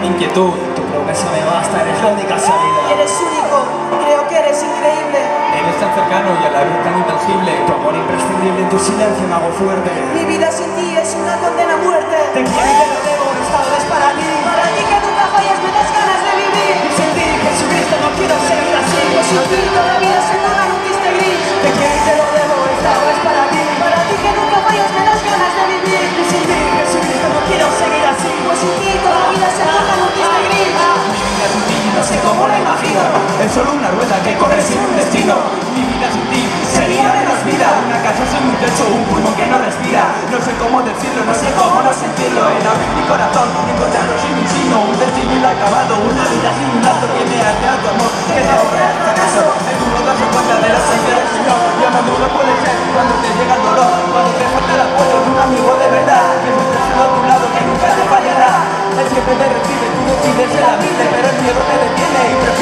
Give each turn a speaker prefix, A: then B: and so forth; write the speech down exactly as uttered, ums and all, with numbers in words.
A: inquietud. Tu promesa me basta, eres la única salida.
B: Eres único, creo que eres increíble.
A: Eres tan cercano y a la vez tan intangible. Tu amor imprescindible, en tu silencio me hago fuerte.
B: Mi vida sin ti es una condena a muerte.
A: Te quiero y te lo debo, esta vez para ti.
B: Para ti que nunca fallas me das ganas de vivir.
A: Y sin ti, Jesucristo, no quiero seguir así.
B: Pues sin ti toda la vida se torna en un triste gris.
A: Te quiero y te lo debo, esta vez para ti.
B: Para ti que nunca fallas me das ganas de vivir.
A: Y sin ti, Jesucristo, no quiero seguir así.
B: Pues sin ti toda la vida se torna en un triste gris.
A: Mi vida sin ti no sé cómo la imagino. Es solo una rueda que corre sin un destino. Mi vida sin ti sería menos vida. Una casa sin un techo, un pulmón que no respira. No sé cómo decirlo, no sé cómo no sentirlo. En abrir mi corazón, encontrarlo sin un signo. Un destino inacabado, una vida sin un lazo que me hace a tu amor, que te ahorre el fracaso. Es duro darse cuenta de la ausencia del Señor. Y a menudo puede ser cuando te llega el dolor, cuando te falta el apoyo de un amigo de verdad, que siempre esté a tu lado, que nunca te fallará. Él siempre te recibe, tú decides ser amable, pero el miedo te detiene y